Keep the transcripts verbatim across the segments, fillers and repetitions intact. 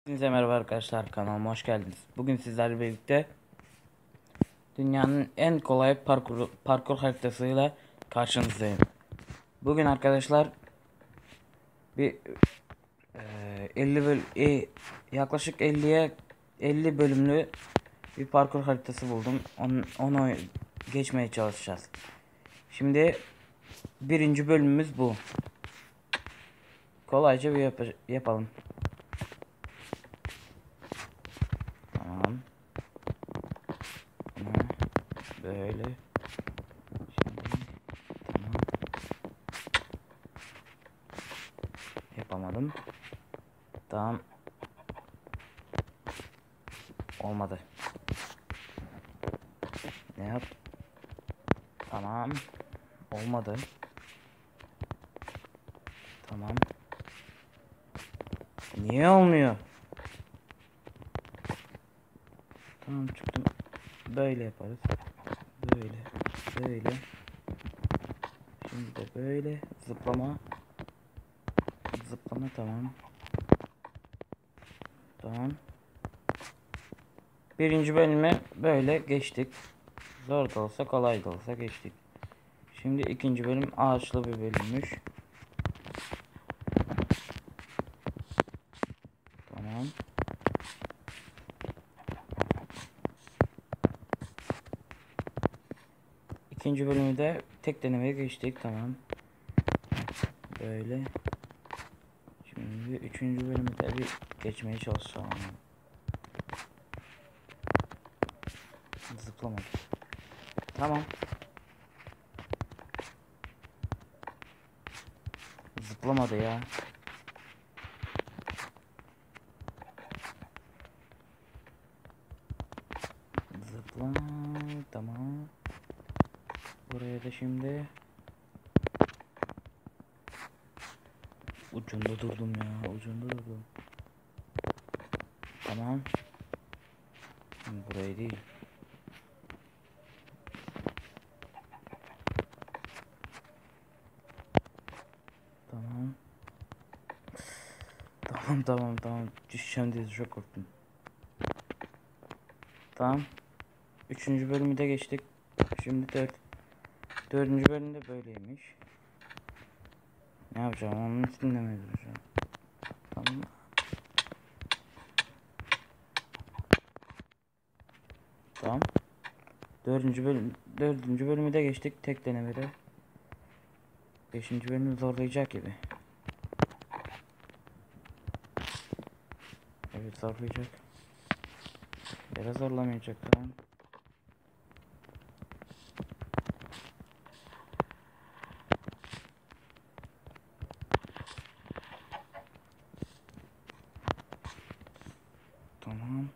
Hepinize merhaba arkadaşlar, kanalıma hoş geldiniz. Bugün sizlerle birlikte dünyanın en kolay parkur parkur haritasıyla karşınızdayım. Bugün arkadaşlar bir e, elli böl e, yaklaşık elliye elli bölümlü bir parkur haritası buldum. Onu, onu geçmeye çalışacağız. Şimdi birinci bölümümüz bu. Kolayca bir yap yapalım. Tamam. Bunu böyle. Şimdi tamam. Yapamadım. Tamam. Olmadı. Ne yap? Tamam. Olmadı. Tamam. Niye olmuyor? Tamam, çıktım. Böyle yaparız. Böyle. Böyle. Şimdi de böyle. Zıplama. Zıplama, tamam. Tamam. Birinci bölümü böyle geçtik. Zor da olsa kolay da olsa geçtik. Şimdi ikinci bölüm ağaçlı bir bölümmüş. Tamam. İkinci bölümü de tek denemeye geçtik. Tamam. Böyle. Şimdi üçüncü bölümü de bir geçmeye çalışalım. Zıplamadı. Tamam. Zıplamadı ya. Zıpla. Tamam. Buraya da şimdi ucunda durdum ya. Ucunda durdum. Tamam. Buraya değil. Tamam. Tamam tamam tamam. Düşeceğim diye çok korktum. Tamam. Üçüncü bölümü de geçtik. Şimdi dört. Dördüncü bölümde böyleymiş. Ne yapacağım? Onun üstünde mi duracağım? Tamam. Tamam. Dördüncü bölüm, dördüncü bölümü de geçtik tek denemede. Beşinci bölümü zorlayacak gibi. Evet, zorlayacak. Biraz zorlamayacak, tamam. Tamam.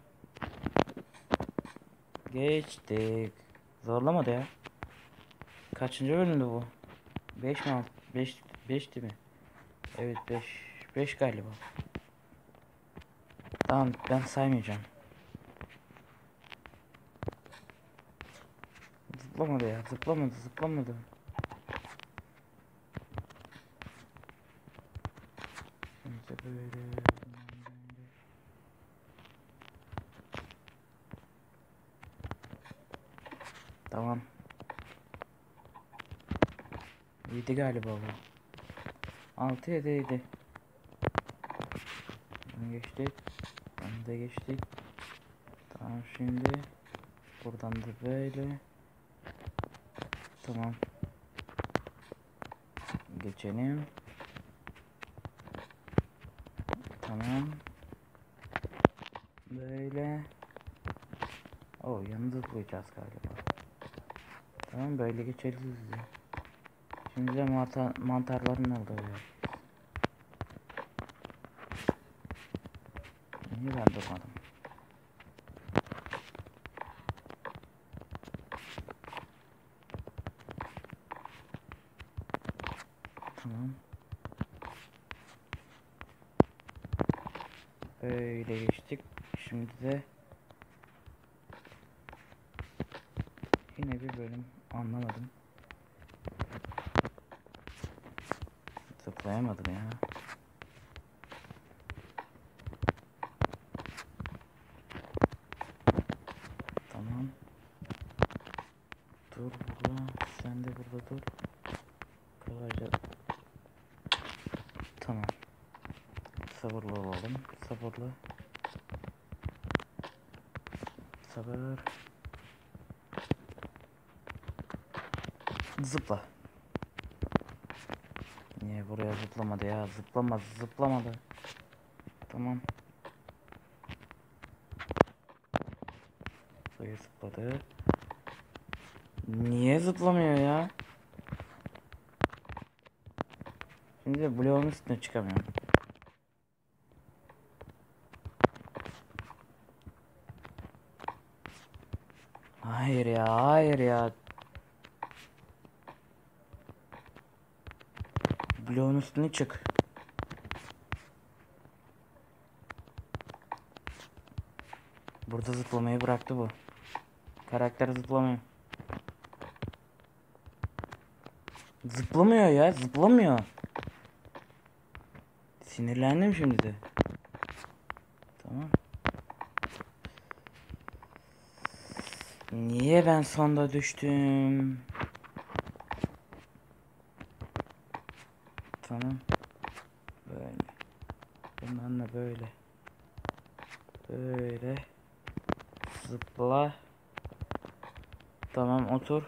Geçtik. Zorlamadı ya. Kaçıncı bölümdü bu? beş mi? beş beşti mi? Evet, beş beş galiba. Tamam, ben saymayacağım. Zıplamadı ya. Zıplamadı, zıplamadı. Şimdi böyle. Tamam. yedi galiba bu. altı yedi yedi. Bunu geçtik. Bunu da geçtik. Tamam, şimdi buradan da böyle. Tamam. Geçelim. Tamam. Böyle. O yanında zıplayacağız galiba. Tamam, böyle geçeriz ya. Şimdi de mantar, mantarların olduğu yer. Niye ben durmadım? Tamam. Böyle geçtik. Şimdi de yine bir bölüm anlamadım. Zıplayamadım ya. Sen de burada dur. Kolayca. Tamam. Sabırlı olalım. Sabırlı. Sabır. Zıpla. Niye buraya zıplamadı ya? Zıplamaz, zıplamadı. Tamam. Buraya zıpladı. Niye zıplamıyor ya? Şimdi de bloğun üstüne çıkamıyorum. Hayır ya, hayır ya. Bloğun üstüne çık. Burada zıplamayı bıraktı bu. Karakter zıplamıyor. Zıplamıyor ya, zıplamıyor. Sinirlendim şimdi de. Tamam. Niye ben sonda düştüm? Tamam. Böyle. Bundan da böyle. Böyle. Zıpla. Tamam, otur.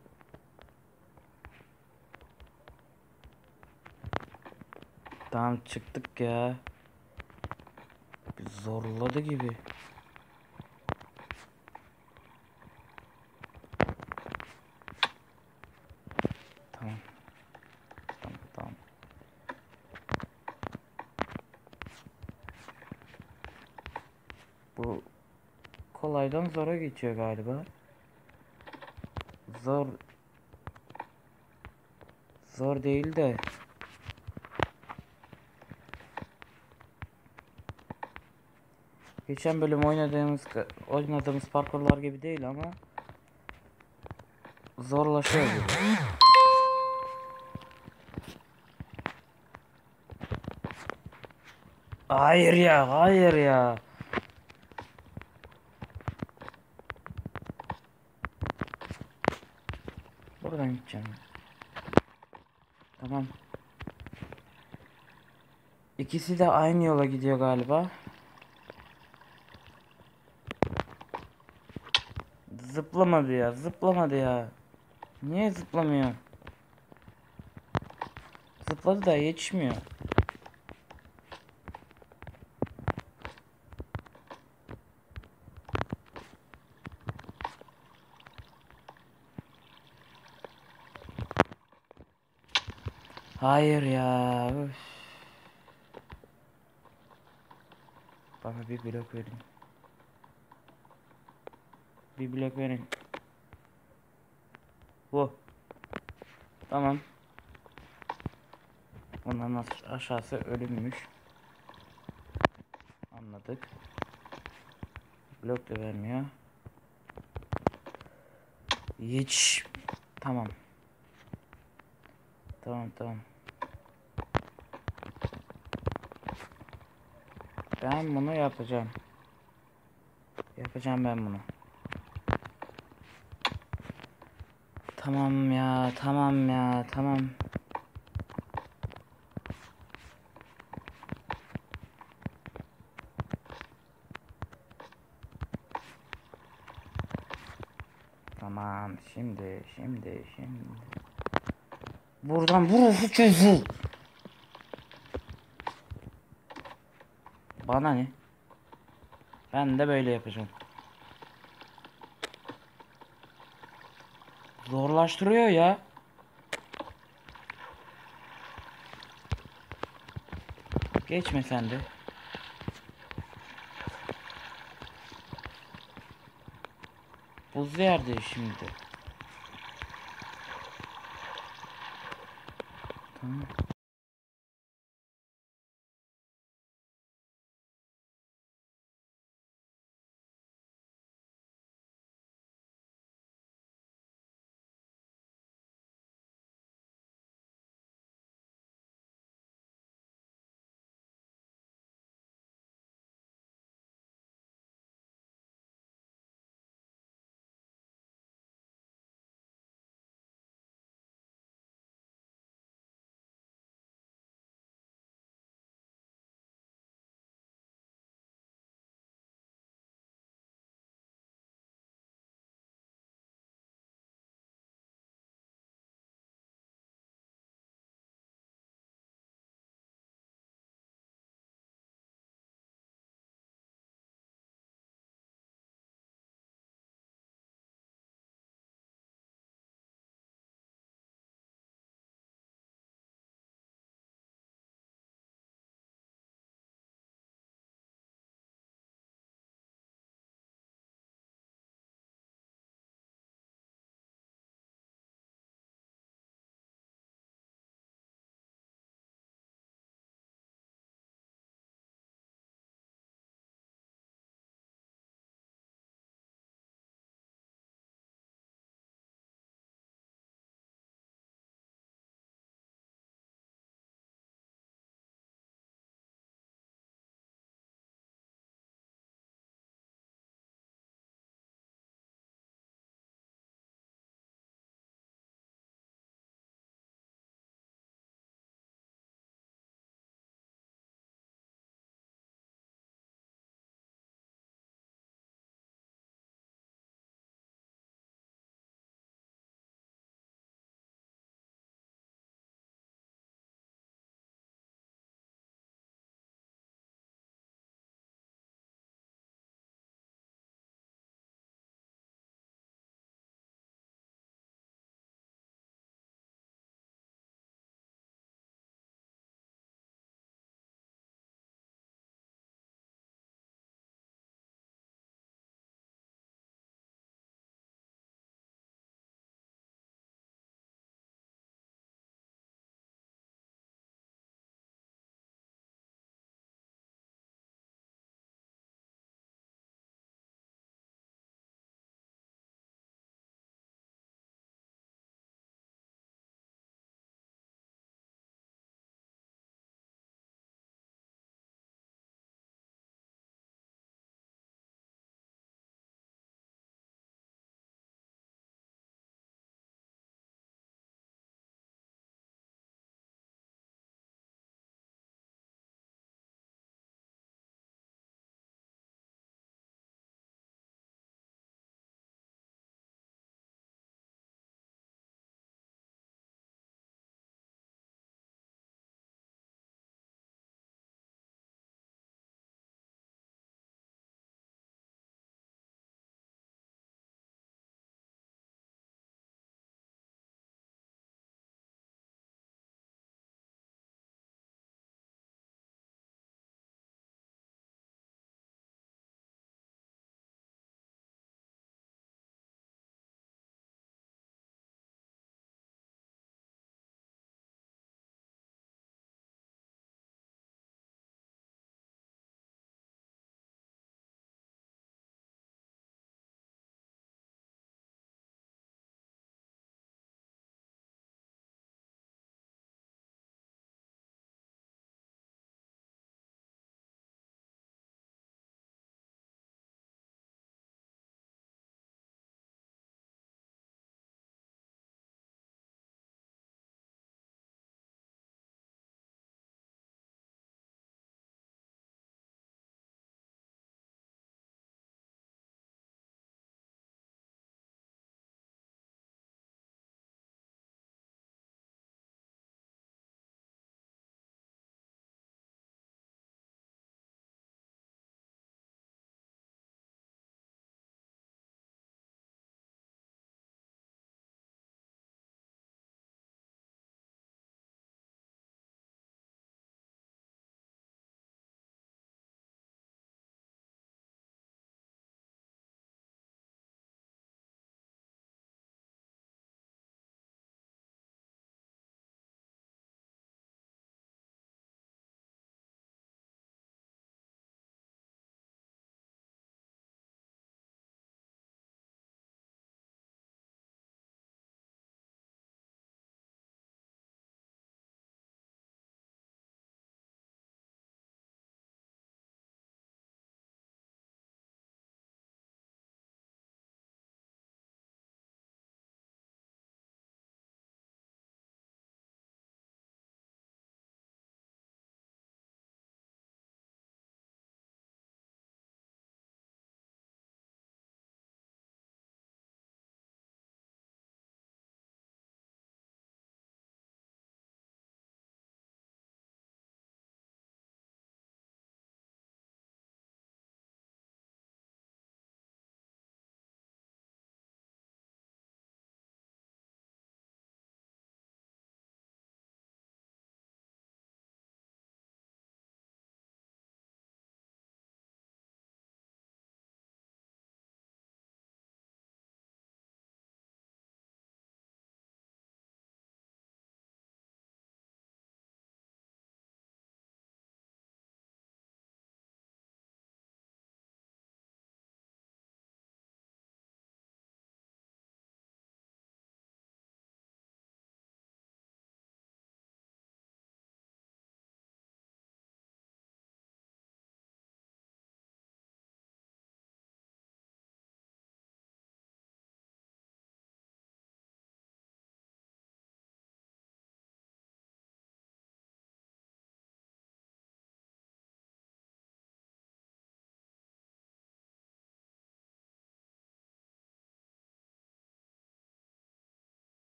Tamam, çıktık ya. Bir zorladı gibi. Tamam. Tamam, tamam. Bu kolaydan zora geçiyor galiba. Zor. Zor değil de. Geçen bölüm oynadığımız oynadığımız parkurlar gibi değil ama zorlaşıyor gibi. Hayır ya, hayır ya. Buradan gideceğim. Tamam. İkisi de aynı yola gidiyor galiba. Zıplamadı ya, zıplamadı ya. Niye zıplamıyor? Zıpladı da yetişmiyor. Hayır ya. Üf. Bana bir blok verin. Bir blok verin. Bu. Tamam. Ondan aşağısı ölümmüş. Anladık. Blok da vermiyor. Hiç. Tamam. Tamam, tamam. Ben bunu yapacağım. Yapacağım ben bunu. Tamam ya, tamam ya, tamam. Tamam, şimdi, şimdi, şimdi. Buradan vur, vur, vur. Bana ne? Ben de böyle yapacağım. Zorlaştırıyor ya. Geçme sen de. Buz yerde şimdi. Tamam.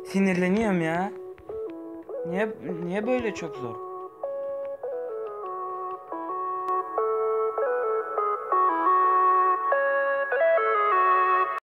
Sinirleniyorum ya. Niye niye böyle çok zor?